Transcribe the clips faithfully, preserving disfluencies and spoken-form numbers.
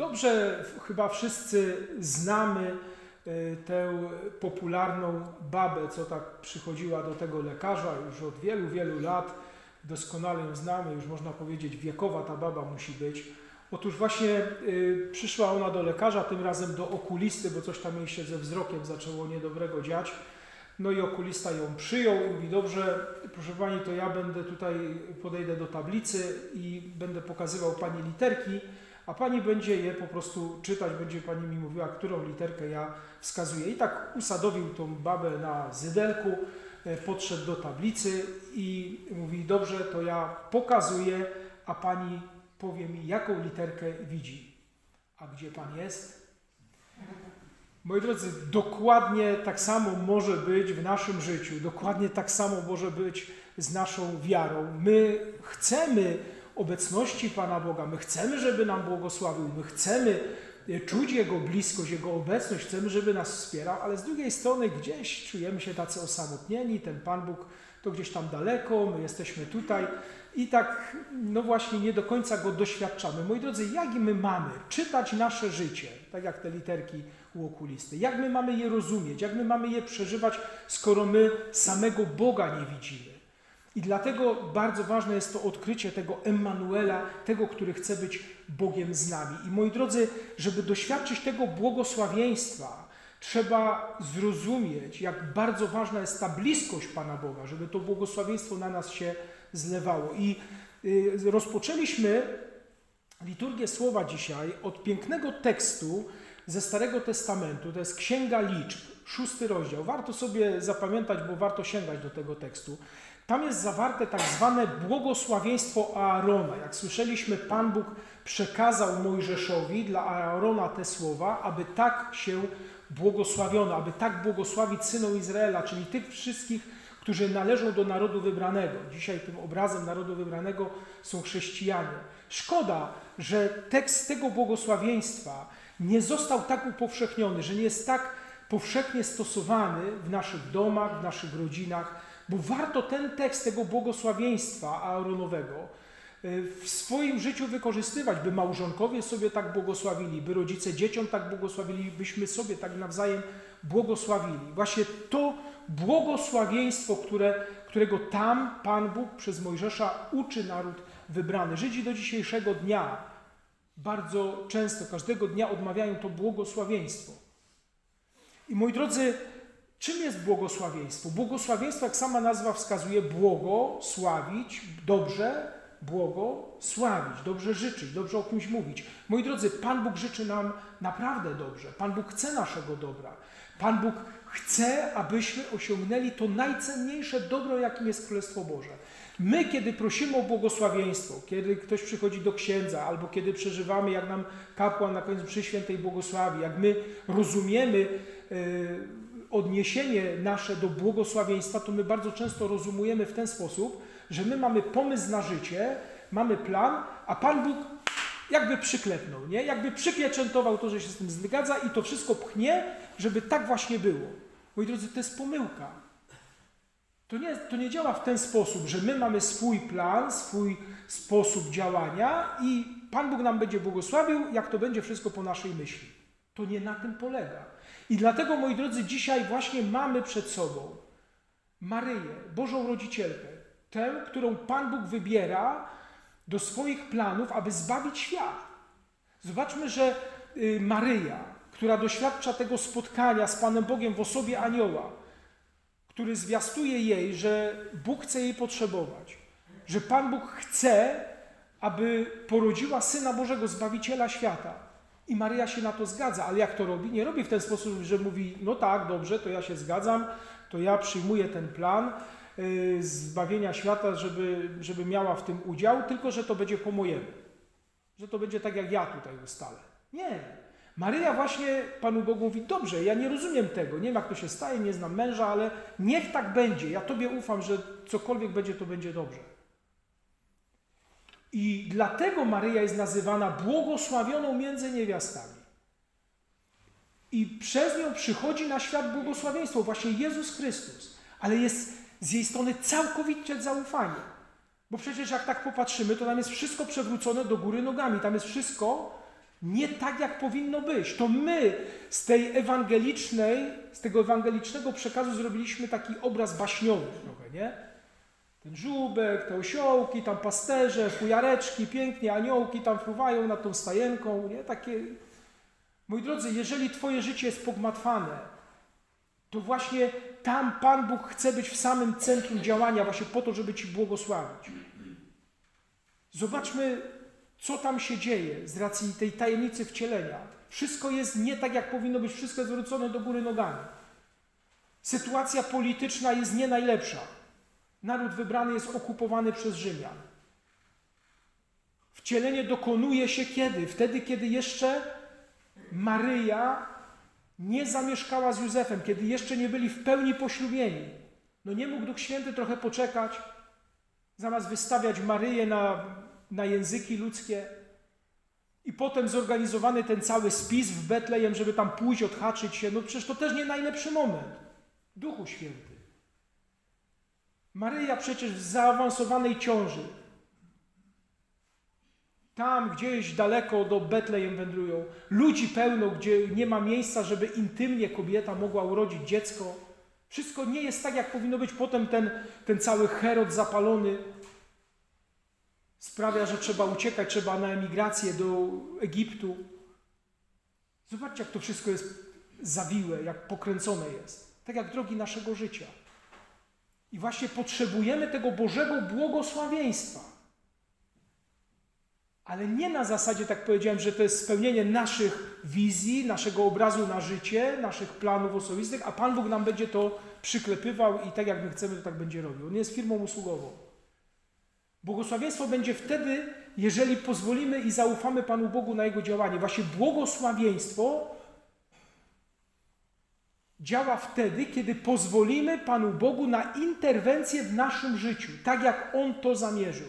Dobrze chyba wszyscy znamy tę popularną babę, co tak przychodziła do tego lekarza już od wielu, wielu lat. Doskonale ją znamy, już można powiedzieć wiekowa ta baba musi być. Otóż właśnie y, przyszła ona do lekarza, tym razem do okulisty, bo coś tam jej się ze wzrokiem zaczęło niedobrego dziać. No i okulista ją przyjął i mówi, dobrze, proszę pani, to ja będę tutaj, podejdę do tablicy i będę pokazywał pani literki, a pani będzie je po prostu czytać, będzie pani mi mówiła, którą literkę ja wskazuję. I tak usadowił tą babę na zydelku, podszedł do tablicy i mówi, dobrze, to ja pokazuję, a pani powie mi, jaką literkę widzi. A gdzie pan jest? Moi drodzy, dokładnie tak samo może być w naszym życiu, dokładnie tak samo może być z naszą wiarą. My chcemy obecności Pana Boga, my chcemy, żeby nam błogosławił, my chcemy czuć Jego bliskość, Jego obecność, chcemy, żeby nas wspierał, ale z drugiej strony gdzieś czujemy się tacy osamotnieni, ten Pan Bóg to gdzieś tam daleko, my jesteśmy tutaj i tak, no właśnie, nie do końca Go doświadczamy. Moi drodzy, jak my mamy czytać nasze życie, tak jak te literki u okulisty, jak my mamy je rozumieć, jak my mamy je przeżywać, skoro my samego Boga nie widzimy. I dlatego bardzo ważne jest to odkrycie tego Emmanuela, tego, który chce być Bogiem z nami. I moi drodzy, żeby doświadczyć tego błogosławieństwa, trzeba zrozumieć, jak bardzo ważna jest ta bliskość Pana Boga, żeby to błogosławieństwo na nas się zlewało. I y, rozpoczęliśmy liturgię Słowa dzisiaj od pięknego tekstu ze Starego Testamentu, to jest Księga Liczb, szósty rozdział. Warto sobie zapamiętać, bo warto sięgać do tego tekstu. Tam jest zawarte tak zwane błogosławieństwo Aarona. Jak słyszeliśmy, Pan Bóg przekazał Mojżeszowi dla Aarona te słowa, aby tak się błogosławiono, aby tak błogosławić synom Izraela, czyli tych wszystkich, którzy należą do narodu wybranego. Dzisiaj tym obrazem narodu wybranego są chrześcijanie. Szkoda, że tekst tego błogosławieństwa nie został tak upowszechniony, że nie jest tak powszechnie stosowany w naszych domach, w naszych rodzinach, bo warto ten tekst tego błogosławieństwa Aaronowego w swoim życiu wykorzystywać, by małżonkowie sobie tak błogosławili, by rodzice dzieciom tak błogosławili, byśmy sobie tak nawzajem błogosławili. Właśnie to błogosławieństwo, które, którego tam Pan Bóg przez Mojżesza uczy naród wybrany. Żydzi do dzisiejszego dnia bardzo często, każdego dnia odmawiają to błogosławieństwo. I moi drodzy, czym jest błogosławieństwo? Błogosławieństwo, jak sama nazwa wskazuje, błogosławić, dobrze błogosławić, dobrze życzyć, dobrze o kimś mówić. Moi drodzy, Pan Bóg życzy nam naprawdę dobrze. Pan Bóg chce naszego dobra. Pan Bóg chce, abyśmy osiągnęli to najcenniejsze dobro, jakim jest Królestwo Boże. My, kiedy prosimy o błogosławieństwo, kiedy ktoś przychodzi do księdza, albo kiedy przeżywamy, jak nam kapłan na koniec mszy świętej błogosławi, jak my rozumiemy yy, odniesienie nasze do błogosławieństwa, to my bardzo często rozumujemy w ten sposób, że my mamy pomysł na życie, mamy plan, a Pan Bóg jakby przyklepnął, nie? Jakby przypieczętował to, że się z tym zgadza i to wszystko pchnie, żeby tak właśnie było. Moi drodzy, to jest pomyłka. To nie, to nie działa w ten sposób, że my mamy swój plan, swój sposób działania i Pan Bóg nam będzie błogosławił, jak to będzie wszystko po naszej myśli. To nie na tym polega. I dlatego, moi drodzy, dzisiaj właśnie mamy przed sobą Maryję, Bożą Rodzicielkę, tę, którą Pan Bóg wybiera do swoich planów, aby zbawić świat. Zobaczmy, że Maryja, która doświadcza tego spotkania z Panem Bogiem w osobie anioła, który zwiastuje jej, że Bóg chce jej potrzebować, że Pan Bóg chce, aby porodziła Syna Bożego, Zbawiciela świata. I Maryja się na to zgadza, ale jak to robi? Nie robi w ten sposób, że mówi, no tak, dobrze, to ja się zgadzam, to ja przyjmuję ten plan yy, zbawienia świata, żeby, żeby miała w tym udział, tylko że to będzie po mojemu. Że to będzie tak, jak ja tutaj ustalę. Nie. Maryja właśnie Panu Bogu mówi, dobrze, ja nie rozumiem tego, nie wiem jak to się staje, nie znam męża, ale niech tak będzie, ja Tobie ufam, że cokolwiek będzie, to będzie dobrze. I dlatego Maryja jest nazywana błogosławioną między niewiastami. I przez nią przychodzi na świat błogosławieństwo, właśnie Jezus Chrystus. Ale jest z jej strony całkowicie zaufanie. Bo przecież jak tak popatrzymy, to tam jest wszystko przewrócone do góry nogami. Tam jest wszystko Nie tak, jak powinno być. To my z tej ewangelicznej, z tego ewangelicznego przekazu zrobiliśmy taki obraz baśniowy trochę, nie? Ten żółbek, te osiołki, tam pasterze, fujareczki, pięknie, aniołki tam fruwają nad tą stajenką, nie? Takie... Moi drodzy, jeżeli twoje życie jest pogmatwane, to właśnie tam Pan Bóg chce być w samym centrum działania, właśnie po to, żeby ci błogosławić. Zobaczmy, co tam się dzieje z racji tej tajemnicy wcielenia. Wszystko jest nie tak, jak powinno być, wszystko jest zwrócone do góry nogami. Sytuacja polityczna jest nie najlepsza. Naród wybrany jest okupowany przez Rzymian. Wcielenie dokonuje się kiedy? Wtedy, kiedy jeszcze Maryja nie zamieszkała z Józefem, kiedy jeszcze nie byli w pełni poślubieni. No nie mógł Duch Święty trochę poczekać, zamiast wystawiać Maryję na, na języki ludzkie i potem zorganizowany ten cały spis w Betlejem, żeby tam pójść, odhaczyć się. No przecież to też nie najlepszy moment. Duchu Święty. Maryja przecież w zaawansowanej ciąży. Tam gdzieś daleko do Betlejem wędrują. Ludzi pełno, gdzie nie ma miejsca, żeby intymnie kobieta mogła urodzić dziecko. Wszystko nie jest tak, jak powinno być. Potem ten, ten cały Herod zapalony sprawia, że trzeba uciekać, trzeba na emigrację do Egiptu. Zobaczcie, jak to wszystko jest zawiłe, jak pokręcone jest. Tak jak drogi naszego życia. I właśnie potrzebujemy tego Bożego błogosławieństwa. Ale nie na zasadzie, tak powiedziałem, że to jest spełnienie naszych wizji, naszego obrazu na życie, naszych planów osobistych, a Pan Bóg nam będzie to przyklepywał i tak jak my chcemy, to tak będzie robił. On jest firmą usługową. Błogosławieństwo będzie wtedy, jeżeli pozwolimy i zaufamy Panu Bogu na Jego działanie. Właśnie błogosławieństwo działa wtedy, kiedy pozwolimy Panu Bogu na interwencję w naszym życiu, tak jak On to zamierzył.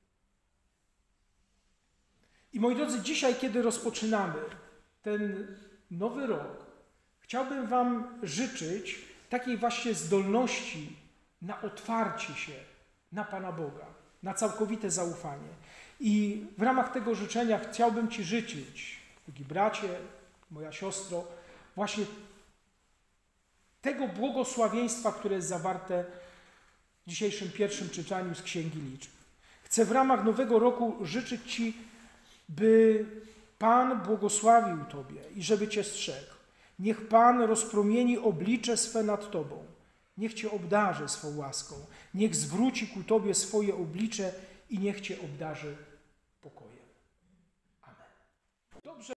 I moi drodzy, dzisiaj, kiedy rozpoczynamy ten nowy rok, chciałbym Wam życzyć takiej właśnie zdolności na otwarcie się na Pana Boga, na całkowite zaufanie. I w ramach tego życzenia chciałbym Ci życzyć, drogi bracie, moja siostro, właśnie tego błogosławieństwa, które jest zawarte w dzisiejszym pierwszym czytaniu z Księgi Liczb. Chcę w ramach nowego roku życzyć Ci, by Pan błogosławił Tobie i żeby Cię strzegł. Niech Pan rozpromieni oblicze swe nad Tobą. Niech Cię obdarzy swą łaską. Niech zwróci ku Tobie swoje oblicze i niech Cię obdarzy pokojem. Amen. Dobrze.